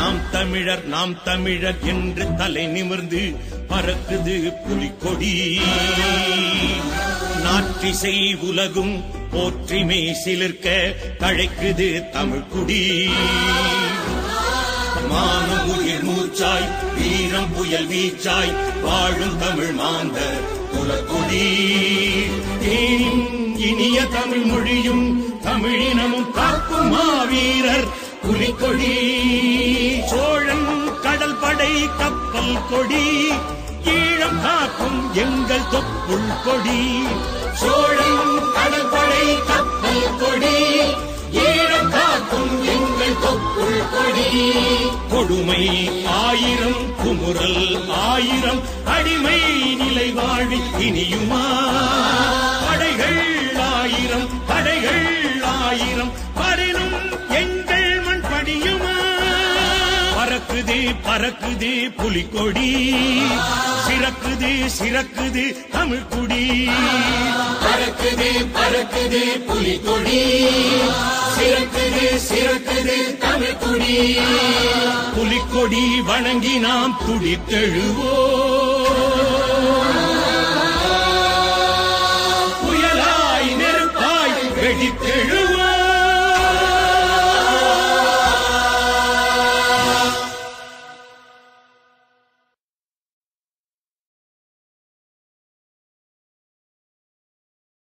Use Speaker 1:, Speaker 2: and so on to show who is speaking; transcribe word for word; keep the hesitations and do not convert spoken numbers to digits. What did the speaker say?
Speaker 1: நாம் தமிழர் நாம் தமிழர் என்று தலை நிமிர்ந்து பறக்குது புலிக்கொடி. நாற்றிசை உலகும் போற்றிமே சிலிர்க்க தழைக்குது தமிழ்குடி. மானம் உயிர் மூச்சாய் வீரம் புயல் வீச்சாய் வாழும் தமிழ் மாந்தர் குலக்கொடி. இனிய தமிழ் மொழியும் தமிழினமும் காக்கும் மாவீரர் புலிக்கொடி. சோழன் கடல் படை கப்பல் கொடி ஈழம் காக்கும் எங்கள் தொப்புள் கொடி. சோழன் கடல் படை கப்பல் கொடி ஈழம் காக்கும் எங்கள் தொப்புள் கொடி. கொடுமை ஆயிரம் குமுறல் ஆயிரம் அடிமை நிலை வாழ்வில் இனியுமா. படைகள் ஆயிரம் படைகள் ஆயிரம் பரினும் எங்கள் மண் படியுமா. பறக்குது பறக்குது புலிக்கொடி சிறக்குது சிறக்குது தமிழ்குடி. பறக்குது பறக்குது புலிக்கொடி சிறக்குது சிறக்குது தமிழ்குடி. புலிக்கொடி வணங்கி நாம் துடித்தெழுவோம். புயலாய் நெருப்பாய் வெடித்தெழு